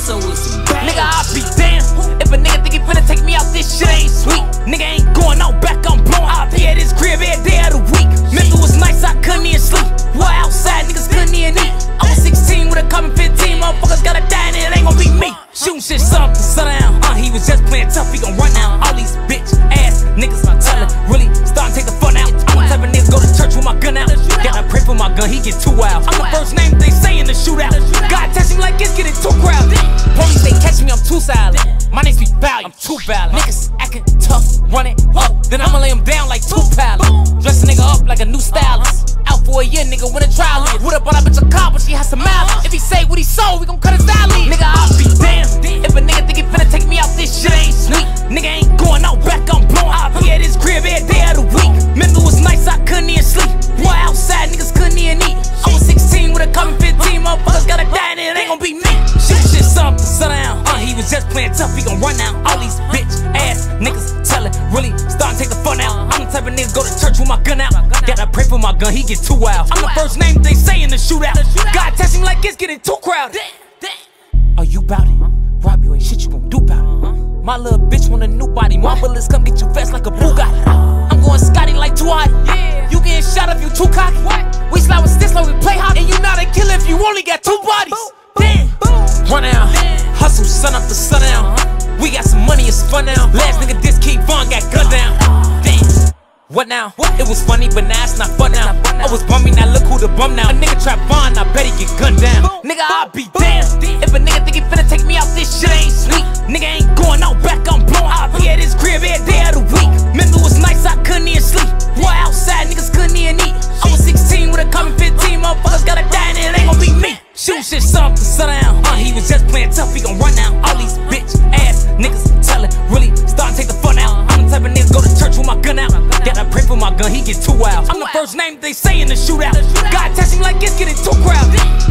so it's bad. Nigga, I be damn if a nigga think he finna take me out, this shit ain't sweet. Nigga ain't going out back, I'm blowing. I be at his crib every day of the week. Mental was nice, I couldn't even sleep. Boy, outside, niggas couldn't even eat. I was 16 with a coming 15. Motherfuckers gotta die and it ain't gon' be me. Shooting shit sun up to sundown. He was just playing tough, he gon' run down. All these bitch ass niggas tellin', really starting to take the fun out. I'm the type of niggas go to church with my gun out. Gotta pray for my gun, he get too wild. I'm the first name they say in the shootout. God test him like it's getting too crowded. Police they catch me, I'm too silent. My name's be value, I'm too violent. Niggas acting tough, running up, then I'ma lay him down like 2 pallets. Dress a nigga up like a new stylist. Out for a year, nigga, when a trial is. Would have bought a bitch a car, but she has some mileage. If he say what he sold, we gon' cut his alley. Nigga, I'll be damn if a nigga think he finna take me out, this shit ain't sweet. Nigga ain't going out back, I'm blowing. I be at his crib every day of the week. Mental was nice, I couldn't even sleep. Boy, outside, niggas couldn't even eat. I was 16 with a coming 15. Motherfuckers gotta die and it ain't gon' be me. Shoot shit sun up to sundown. He was just playing tough, he gon' run down. All these bitch ass niggas tellin', really starting to take the fun out. I'm the type of nigga go to church with my gun out. Gotta pray for my gun, he get too wild. I'm the first name they say in the shootout. God test him like it's getting too crowded. Are you bout it? Rob you ain't shit you gon' do bout it. My little bitch want a new body. My bullets come get you fast like a Bugatti. I'm going Scotty like too hot. You getting shot if you too cocky. We slide with sticks like we play hockey. And you not a killer if you only got 2 bodies. Damn. Run out, hustle sun up to sundown. We got some money, it's fun now. Last nigga this King Von got gunned down. Damn. What now? It was funny, but now it's not fun now. I was bummy, now look who the bum now. A nigga trap Von, I bet he get gunned down. Nigga, I'll be damn if a nigga think he finna take me out, this shit ain't sweet. Nigga ain't going out back, I'm blowing. I be at his crib every day of the week. Mental was nice, I couldn't even sleep. Boy, outside, niggas couldn't even eat. I was 16 with a coming 15. Motherfuckers gotta die and it ain't gon' be me. Shoot shit sun up to sundown. He was just playing tough, he gon' run down. All these bitch ass niggas tellin', really starting to take the fun out. I'm the type of nigga go to church with my gun out. Gotta pray for my gun, he get too wild. I'm the first name they say in the shootout. God test him like it's getting too crowded.